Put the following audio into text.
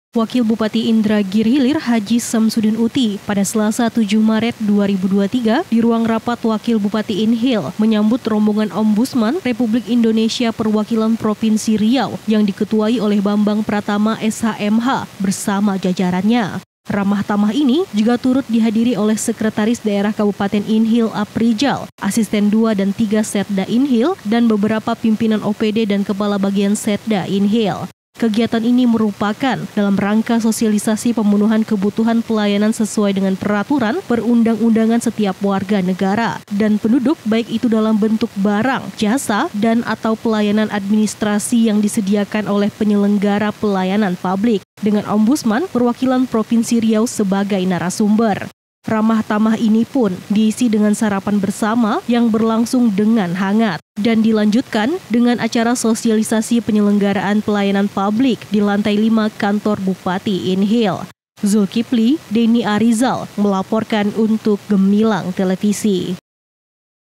Wakil Bupati Indragiri Hilir Haji Samsudin Uti pada Selasa 7 Maret 2023 di ruang rapat Wakil Bupati Inhil menyambut rombongan Ombudsman Republik Indonesia Perwakilan Provinsi Riau yang diketuai oleh Bambang Pratama SHMH bersama jajarannya. Ramah tamah ini juga turut dihadiri oleh Sekretaris Daerah Kabupaten Inhil Aprijal, Asisten 2 dan 3 Setda Inhil, dan beberapa pimpinan OPD dan Kepala Bagian Setda Inhil. Kegiatan ini merupakan dalam rangka sosialisasi pemenuhan kebutuhan pelayanan sesuai dengan peraturan perundang-undangan setiap warga negara dan penduduk, baik itu dalam bentuk barang, jasa, dan atau pelayanan administrasi yang disediakan oleh penyelenggara pelayanan publik, dengan Ombudsman Perwakilan Provinsi Riau sebagai narasumber. Ramah tamah ini pun diisi dengan sarapan bersama yang berlangsung dengan hangat dan dilanjutkan dengan acara sosialisasi penyelenggaraan pelayanan publik di lantai 5 kantor Bupati Inhil. Zulkifli Denny Arizal melaporkan untuk Gemilang Televisi.